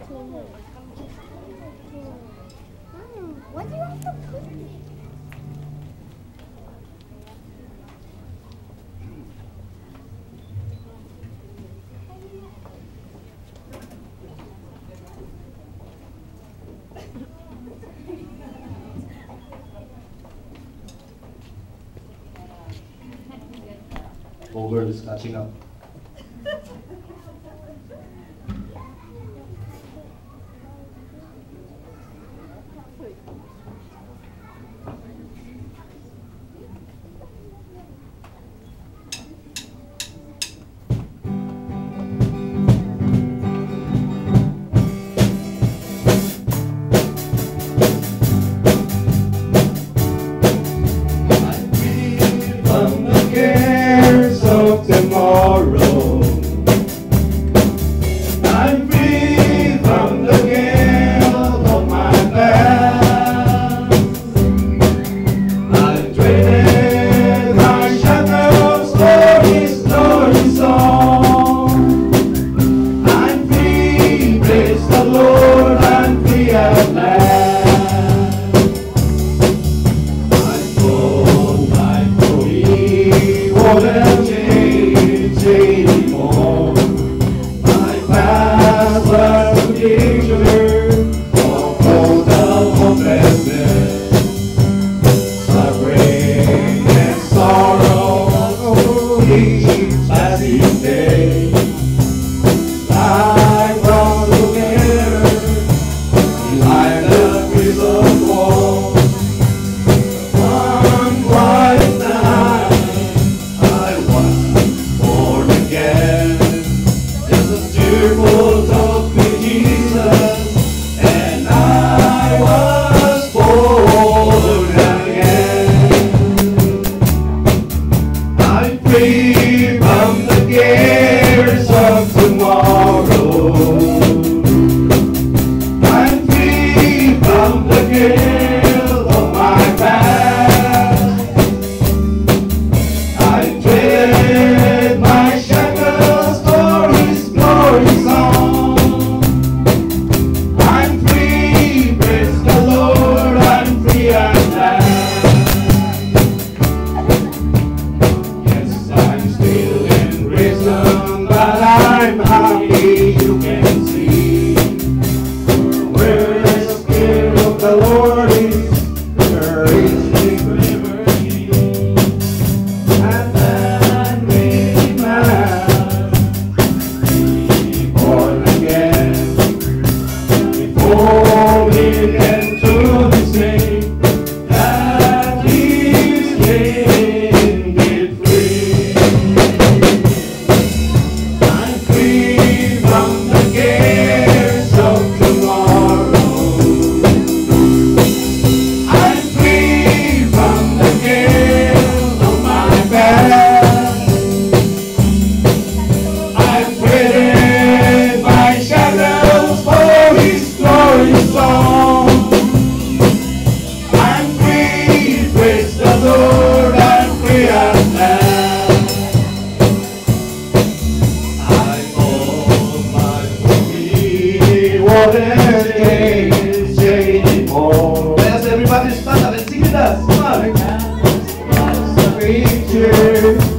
What do you have to put? Ogre is catching up. Tomorrow, I'm free from the guilt of my past. I've traded my shackles for His glory song. I'm free, praise the Lord, I'm free at last. I thought life for me wouldn't anymore. My past was a picture of total hopelessness, suffering and sorrow, each passing day. Life brought together behind the prison wall. One quiet night, I was born again. Just a tearful talk with Jesus, and I was born again. I'm free from the cares of tomorrow. I'm free from the guilt of my past. I traded my shackles for His glory song. I'm free, praise the Lord, I'm free at last. Yes, I'm still in prison, but I'm happy, you can see. Where the Spirit of the Lord is, there is liberty. And then we must be born again. Before we get to the state that He's made free. I'm free from the cares of tomorrow. I'm free from the guilt of my past. I've traded my shadows for His glory song. I'm free, praise the Lord, I'm free at last. I thought life for me wouldn't change anymore. Let's everybody stand up and sing with us. Come on. As a creature